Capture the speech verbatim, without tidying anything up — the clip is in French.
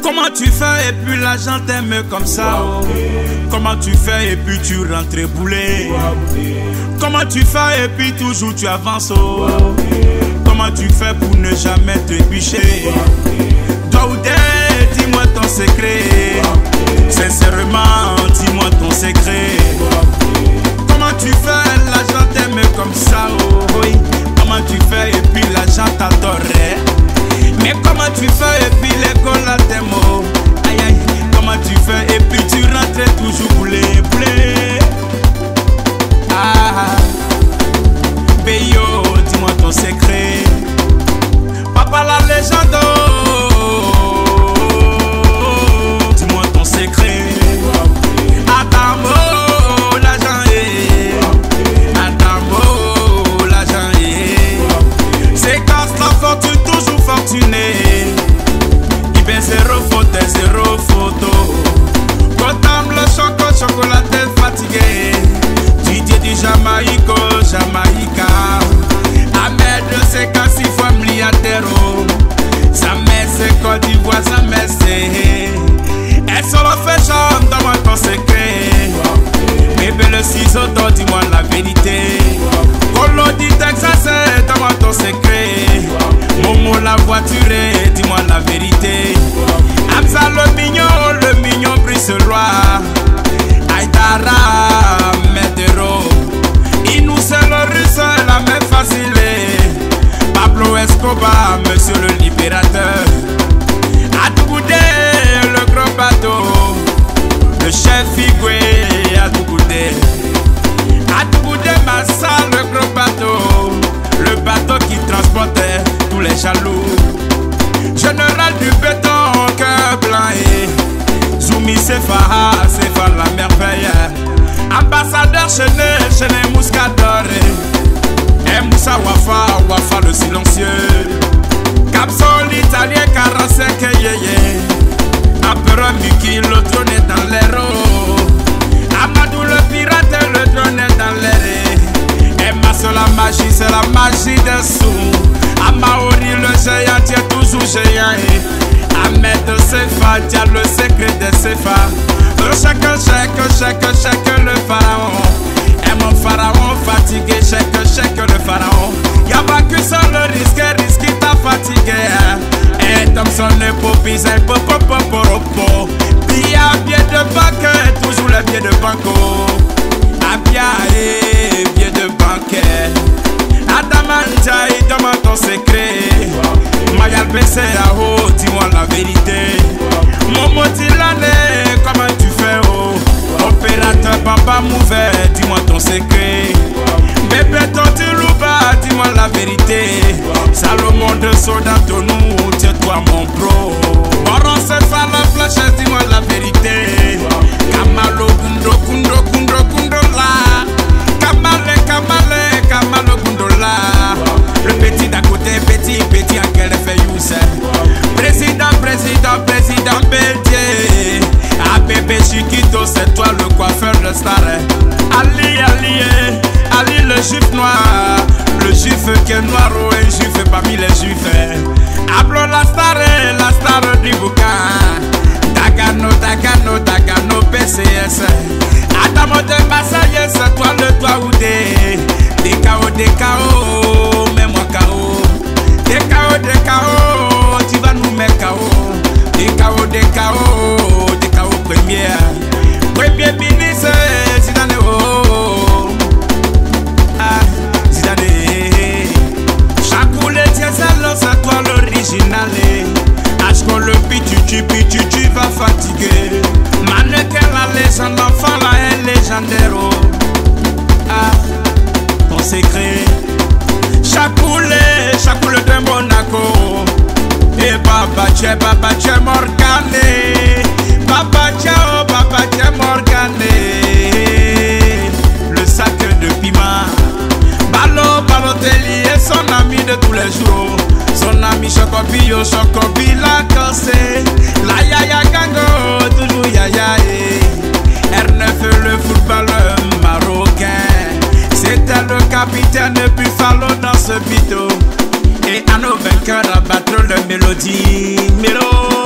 Comment tu fais et puis l'argent t'aime comme ça oh. Comment tu fais et puis tu rentres boulé. Comment tu fais et puis toujours tu avances oh. Comment tu fais pour ne jamais te picher. Daoudé, dis-moi ton secret. Sincèrement, dis-moi ton secret. Comment tu fais, l'argent t'aime comme ça oh, oui. Comment tu fais et puis l'argent t'adorait. Mais comment tu fais et puis l'école t'aime oh. Aïe aïe, comment tu fais et puis tu rentres toujours boulé, boulé. Ah, Béyo, dis-moi ton secret. Papa la légende oh. Dis-moi ton secret. Adamo, l'argent est. Adamo, l'argent est. C'est casse la fortune, toujours fortuné. Il ben zéro faute, zéro photo. Quand le choco, chocolaté fatigué. Didier du Jamaïco, Jamaïca. Ahmed c'est quasi fois milliardaire. Sa mère c'est Côte d'Ivoire, sa mère c'est. Elle se le fait chambre dans mon secret. Bébé le ciseau d'or, dis-moi la vérité. Colo dit Texas, c'est dans ton secret. Momo la voiture, dis-moi la vérité. Amza le mignon, le mignon Brice Loi. Aïdara, Medero. Il nous c'est le russe, la main facile. Pablo Escobar, monsieur le libérateur. Adougoudé, le gros bateau. Le chef Igwe, Adougoudé. Adougoudé, Massa, le gros bateau. Le bateau qui transportait tous les jaloux. Général du béton, cœur blanc et Zoumi Sefa, Sefa la merveille. Ambassadeur Chené, Chené Mouscador et Moussa Wafa, Wafa le silencieux. Capsule italien quarante-cinq yéyé. Empereur Miki, le trône est dans l'héros. Amadou le pirate, le trône est dans l'air. Emma c'est la magie, c'est la magie des sous. Amaori le géant, tu es toujours géant. Ahmed Sefa, tu as le secret de Sefa. Chèque, chèque, chèque, chèque le pharaon. Et mon pharaon fatigué, chèque, chèque le pharaon. Y'a pas que ça le risque, risque t'a fatigué. Et Thompson le popis, c'est popo popo ropo. Bia, pied de banque, toujours le pied de banco. Abia et pied de banquet. Adamanta, il demande ton secret. Mayal B C A O, dis-moi la vérité. Momo Tilane, comment tu fais oh? Opérateur Papa Mouvet, dis-moi ton secret. Bébé Totilouba, dis-moi la vérité. Salomon de Sodantonou, tiens-toi mon pro. Oran Sefa la flèche, dis-moi la vérité. Kamalo Gundo, Gundo, Gundo, Gundo la. Kamale, Kamale, Kamalo Gundo la. Le petit d'à côté, petit, petit, à quel effet you say? Président, président, président Beldier. Ah bébé Chiquito, c'est toi le coiffeur de star. Ali, Ali, Ali le juif noir. Le juif qui est noir ou un juif parmi les juifs. Hablo la star, la star du bouquin. Dagano, Dagano, Dagano P C S. Adamo de Massaye, c'est toi le toit ou des. Des K O, des K O, mets-moi K O. Des K O, des K O, tu vas nous mettre K O. Des K O, des K O, des K O première. Premier ministre, Zidane oh. Ah, Zidane. Chacoulé, diesel, c'est toi l'original. Ashko le pitu, pitu, tu vas fatiguer. Mannequin la légende, l'enfant là est légendaire oh. Ah, ton secret. Chacoulé, Chacoulé de Monaco. Et papa, tu es papa, tu es morgané. Papa, tu es oh, papa, tu es morgané. Le sac de piment. Balo, Balotelli est son ami de tous les jours. Son ami Chocobio, Chocobi l'a cassé. La yaya gango, toujours yaya. R neuf le footballeur marocain. C'était le capitaine Buffalo dans ce bito. Et à nos vainqueurs à battre le mélodie. Mélo.